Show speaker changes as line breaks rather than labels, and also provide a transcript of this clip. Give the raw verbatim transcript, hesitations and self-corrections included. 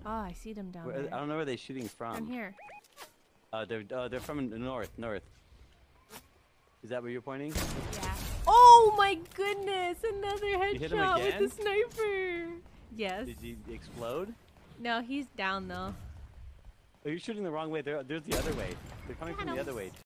Oh, I see them down
Where,
there.
I don't know where they're shooting from.
Down here.
Uh, they're uh, they're from the north. North. Is that where you're pointing?
Yeah. Oh my goodness! Another
You hit him
headshot with
again?
the sniper. Yes.
Did he explode?
No, he's down though.
Oh, you're shooting the wrong way. They're, there's the other way. They're coming
Got
from the
him.
other way